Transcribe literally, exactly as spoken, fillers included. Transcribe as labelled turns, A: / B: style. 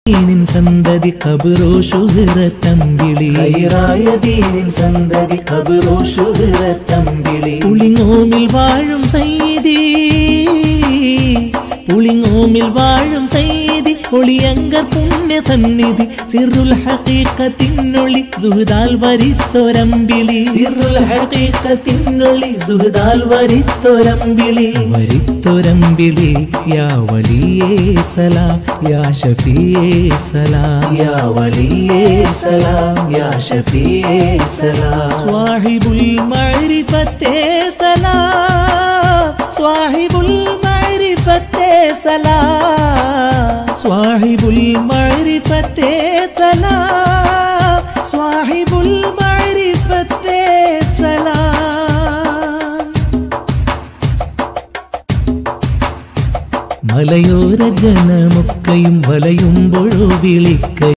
A: ദീനിൻ സന്തതി ഖബറോ ശുഹ്റത്തമ്പിളി ഖൈറായ ദീനിൻ സന്തതി ഖബറോ ശുഹ്റത്തമ്പിളി പുളിങ്ങോമിൽ വാഴും സയ്യിദി പുളിങ്ങോമിൽ വാഴും സയ്യിദി ഒളിയങ്കർ പുണ്യ സന്നിധി സിറുൽ ഹഖീഖത്തിനൊളി സുഹ്ദാൽ വരിത്തൊരമ്പിളി സിറുൽ ഹഖീഖത്തിനൊളി സുഹ്ദാൽ വരിത്തൊരമ്പിളി വരിത്തൊരമ്പിളി യാ വലിയേ സലാം യാ ഷഫീയേ സലാം യാ വലിയേ സലാം യാ ഷഫീയേ സലാം സ്വാഹിബുൽ മഅരിഫത്തേ സലാം സ്വാഹിബുൽ മഅരിഫത്തേ സലാം സ്വാഹിബുൽ മഅരിഫത്തേ സലാം സ്വാഹിബുൽ മഅരിഫത്തേ സലാം മലയോര ജനമൊക്കെയും വലയുമ്പോഴോ വിളിക്ക